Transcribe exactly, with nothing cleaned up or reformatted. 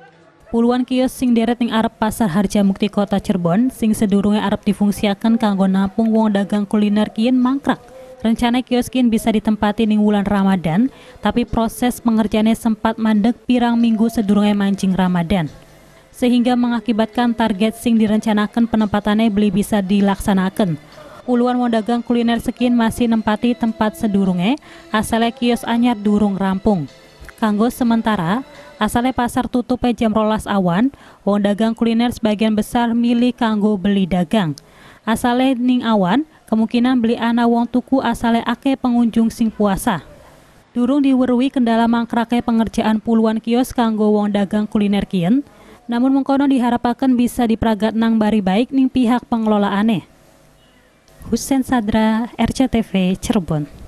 Puluhan kios sing deret ning arep Pasar Harjamukti Kota Cirebon sing sedurunge arep difungsiaken kanggo nampung wong dagang kuliner kieu mangkrak. Rencana kios kieu bisa ditempati ning wulan Ramadan, tapi proses pengerjaannya sempat mandek pirang minggu sedurunge mancing Ramadan. Sehingga mengakibatkan target sing direncanakan penempatannya beli bisa dilaksanakan. Puluhan wong dagang kuliner sekian masih nempati tempat sedurunge, asale kios anyar durung rampung. Kanggo sementara, asale pasar tutup jam rolas awan, wong dagang kuliner sebagian besar milih kanggo beli dagang. Asale ning awan, kemungkinan beli ana wong tuku asale ake pengunjung sing puasa. Durung diweruhi kendala mangkrake pengerjaan puluhan kios kanggo wong dagang kuliner kien, namun mengkono diharapkan bisa dipragat nang bari baik ning pihak pengelolaane. Husen Sadra, R C T V, Cirebon.